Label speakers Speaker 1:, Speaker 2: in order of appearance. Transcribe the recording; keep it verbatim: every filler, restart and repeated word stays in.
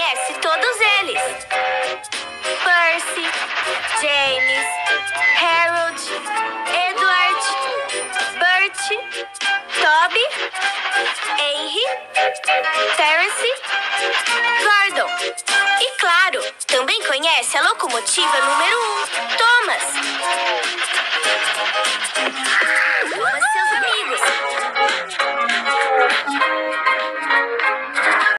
Speaker 1: conhece todos eles. Percy, James, Harold, Edward, Bert, Toby, Henry, Terence, Gordon. E claro, também conhece a locomotiva número um, Thomas.